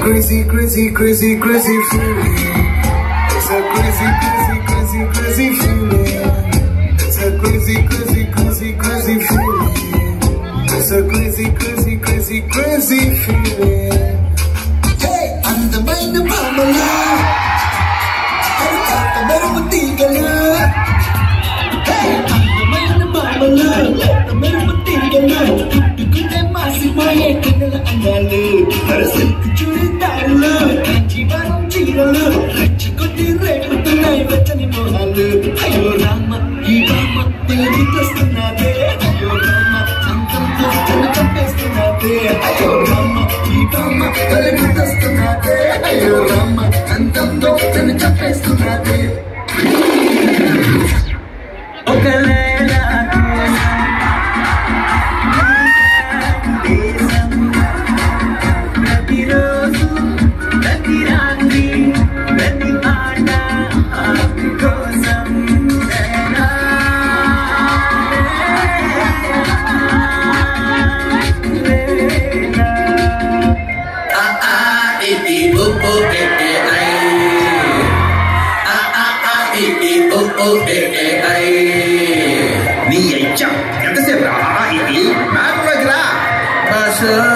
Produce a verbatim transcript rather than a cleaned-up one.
crazy, crazy, crazy, crazy feeling. It's a crazy, crazy, crazy, crazy feeling. It's a crazy, crazy, crazy, crazy feeling. It's a crazy, crazy, crazy, crazy feeling. Hey, I'm the mind of Pamela. I'm the man of Tigala. Hey, I'm the mind of Pamela. The man of Tigala. You could have massive my head in the Andalu. But a silk jury darla. Can't even feel a you could be red with the knife at any more. Ayo Rama, Ivama, baby, just another. Ayo Rama, I'm the best another. Ayo Rama, Ivama, baby, just another. Ayo Rama, I'm the best another. Okay, ni ya cak kata siapa ini mana lagi lah masa